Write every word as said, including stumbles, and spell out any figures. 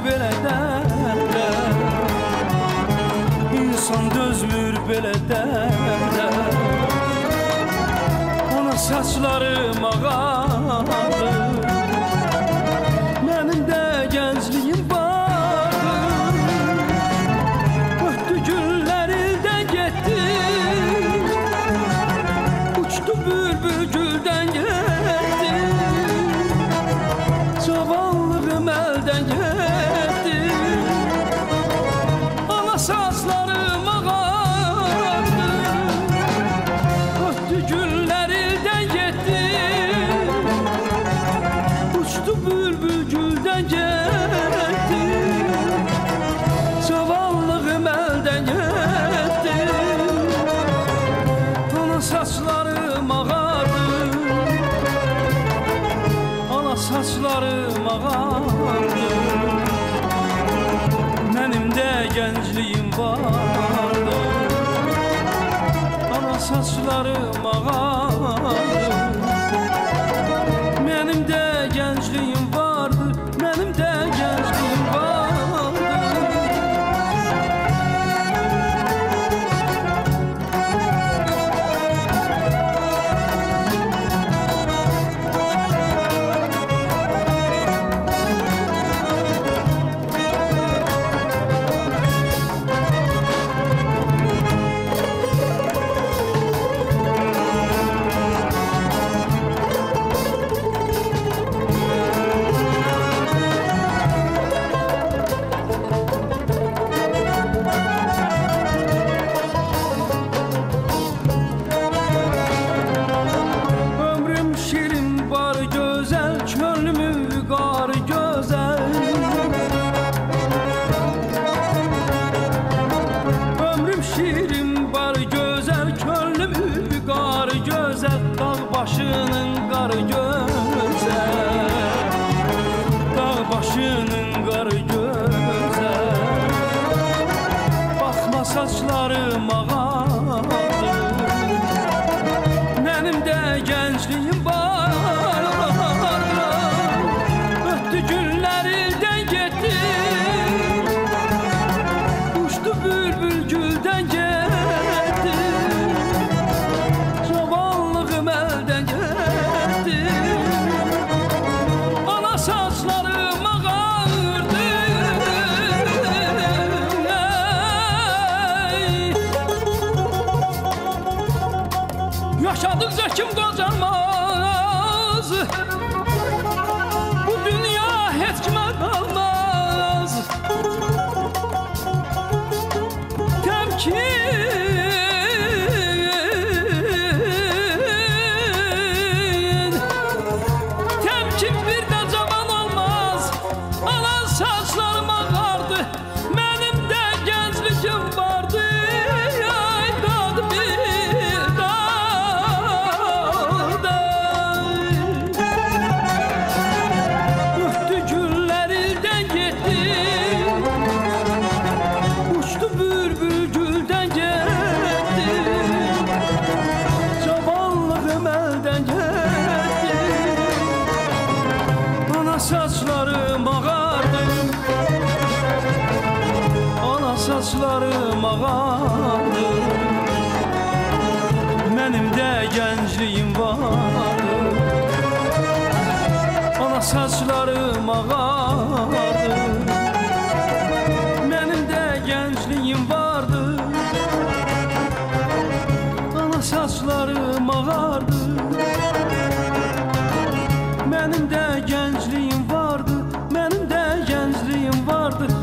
belə dərdə, insan dözmür belə dərdə. Ana saçlarım ağardı, mənim də gəncliyim vardı. Ötdü günlər ildən getdi, uçdu bülbül güldən getdi. Cavanlığım əldən getdi, ana saçlarım ağardı. Ötdü günlər ildən getdi, uçdu bülbül güldən getdi. Cavanlığım əldən getdi, ana saçlarım ağardı. Ana saçlarım ağardı, mənim də gəncliyim vardı. Ana saçlarım ağardı, mənim də gəncliyim vardı. Mənim də gəncliyim vardı. Başının qarı gözəl, dağ başının qarı gözəl. Baxma saçlarım ağardı, mənim də gəncliyim vardı. Ötdü günlər ildən getdi, uçdu bülbül güldən getdi. Cavanlığım əldən getdi, ana saçlarım ağardı. Yaşadıkca kim qocalmaz, bu dünya heç kimə qalmaz. Təmkin, təmkin bir də cavan olmaz. Ana saçlarım ağardı, mənim də gənclikim vardı. Ay dadı bir dadı. Ötdü günlər ildən getdi, uçdu bülbül güldən getdi. Cavanlığım əldən getdi, ana saçlarım ağardı. Ana saçlarım ağardı, mənim də gəncliyim vardı. Ana saçlarım ağardı, mənim də gəncliyim vardı. Ana saçlarım ağardı, mənim də gəncliyim vardı. Mənim də gəncliyim vardı.